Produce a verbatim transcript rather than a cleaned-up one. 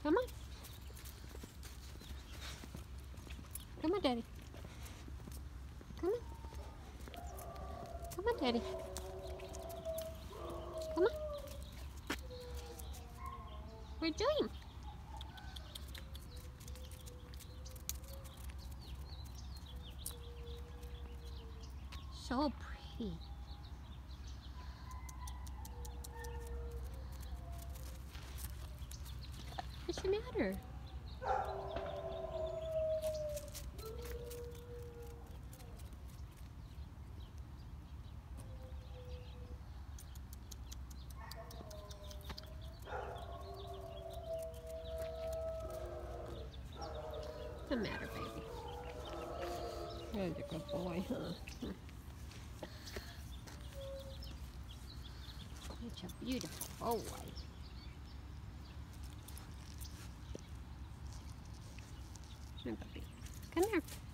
Come on. Come on, Daddy. Come on. Come on, Daddy. Come on. Where'd Dream? So pretty. What's the matter? What's the matter, baby? You're a good boy, huh? Such a beautiful boy. Come here, puppy. Come here.